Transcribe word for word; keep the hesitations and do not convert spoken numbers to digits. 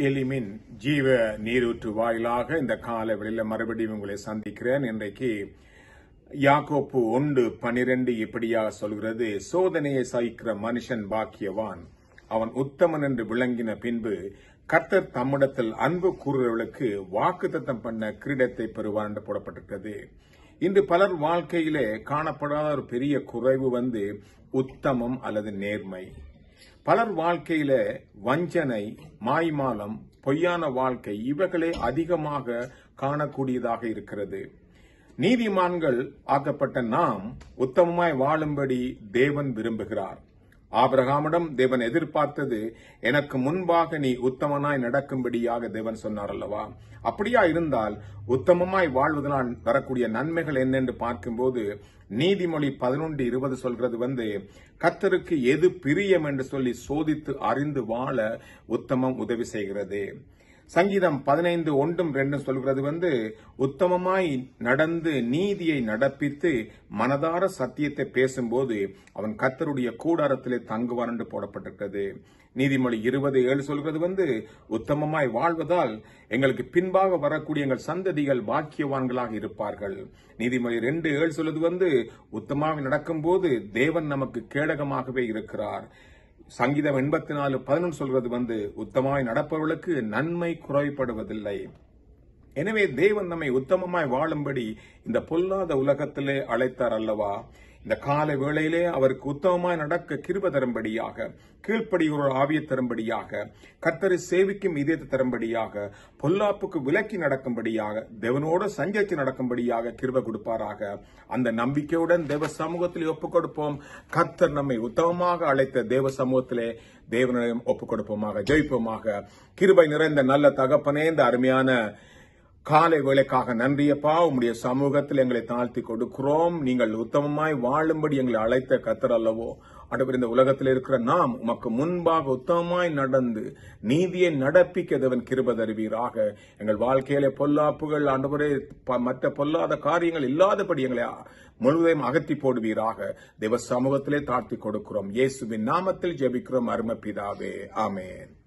எலிமின் ஜீவ நீரூற்று வாயிலாக இந்த கால வெளியில மறுபடியும் உங்களை சந்திக்கிறேன். இன்றைக்கு யாக்கோப்பு ஒன்று பனிரெண்டு இப்படியாக சொல்கிறது, சோதனையை சகிக்கிற மனுஷன் பாக்கியவான், அவன் உத்தமன் என்று விளங்கின பின்பு கர்த்தர் தம்மிடத்தில் அன்பு கூறுகிறவர்களுக்கு வாக்குத்தத்தம் பண்ண கிரீடத்தை பெறுவார் என்று போடப்பட்டிருக்கிறது. இன்று பலர் வாழ்க்கையிலே காணப்படாத ஒரு பெரிய குறைவு வந்து உத்தமம் அல்லது நேர்மை. பலர் வாழ்க்கையில வஞ்சனை, மாய்மாலம், பொய்யான வாழ்க்கை இவைகளே அதிகமாக காணக்கூடியதாக இருக்கிறது. நீதிமான்கள் ஆக்கப்பட்ட நாம் உத்தமமாய் வாழும்படி தேவன் விரும்புகிறார். ஆபிரகாமிடம் தேவன் எதிர்பார்த்தது, எனக்கு முன்பாக நீ உத்தமனாய் நடக்கும்படியாக தேவன் சொன்னார் அல்லவா? அப்படியா இருந்தால் உத்தமமாய் வாழ்வதனால் வரக்கூடிய நன்மைகள் என்னென்று பார்க்கும்போது நீதிமொழி பதினொன்று இருபது சொல்றது வந்து, கர்த்தருக்கு எது பிரியம் என்று சொல்லி சோதித்து அறிந்து வாழ உத்தமம் உதவி செய்கிறது. சங்கீதம் பதினைந்து ஒன்றும் ரெண்டும் சொல்கிறது வந்து, உத்தமமாய் நடந்து நீதியை நடப்பித்து மனதார சத்தியத்தை பேசும்போது அவன் கர்த்தருடைய கூடாரத்திலே தங்குவான் என்று போடப்பட்டிருக்கிறது. நீதிமொழி இருபது ஏழு சொல்கிறது வந்து, உத்தமமாய் வாழ்வதால் எங்களுக்கு பின்பாக வரக்கூடிய எங்கள் சந்ததிகள் பாக்கியவான்களாக இருப்பார்கள். நீதிமொழி ரெண்டு ஏழு சொல்வது வந்து, உத்தமமாக நடக்கும் போது தேவன் நமக்கு கேடகமாகவே இருக்கிறார். சங்கீதம் எண்பத்தி நாலு பதினொன்று சொல்றது வந்து, உத்தமாய் நடப்பவர்களுக்கு நன்மை குறைபடுவதில்லை. எனவே தேவன் நம்மை உத்தமமாய் வாழும்படி இந்த பொல்லாத உலகத்திலே அழைத்தார் அல்லவா? இந்த கால வேளையிலே அவருக்கு உத்தமமாய் நடக்க கிருபை தரும்படியாக, கீழ்ப்படிகிற ஆவியை தரும்படியாக, கர்த்தரை சேவிக்கும் இதயத்தை தரும்படியாக, பொல்லாப்புக்கு விலக்கி நடக்கும்படியாக, தேவனோடு சஞ்சரித்து நடக்கும்படியாக கிருபை கொடுப்பாராக. அந்த நம்பிக்கையுடன் தேவ சமூகத்தில் ஒப்புக் கொடுப்போம். கர்த்தர் நம்மை உத்தமமாக அழைத்த தேவ சமூகத்திலே தேவனிடம் ஒப்புக் கொடுப்போமாக. ஜெயிப்போமாக. கிருபை நிறைந்த நல்ல தகப்பனே, இந்த அருமையான காலை வேளைக்காக நன்றியப்பா. உம்முடைய சமூகத்தில் எங்களை தாழ்த்தி கொடுக்கிறோம். நீங்கள் உத்தமமாய் வாழும்படி எங்களை அழைத்த கர்த்தர் அல்லவோ? ஆண்டவரே, இந்த உலகத்தில் இருக்கிற நாம் உமக்கு முன்பாக உத்தமமாய் நடந்து நீதியை நடப்பிக்க தேவன் கிருபை தருவீராக. எங்கள் வாழ்க்கையிலே பொல்லாப்புகள், ஆண்டவரே, மற்ற பொல்லாத காரியங்கள் இல்லாதபடி எங்களை முழுவதையும் அகற்றி போடுவீராக. தேவ சமூகத்திலே தாழ்த்தி கொடுக்கிறோம். இயேசுவின் நாமத்தில் ஜெபிக்கிறோம் அருமை பிதாவே. ஆமென்.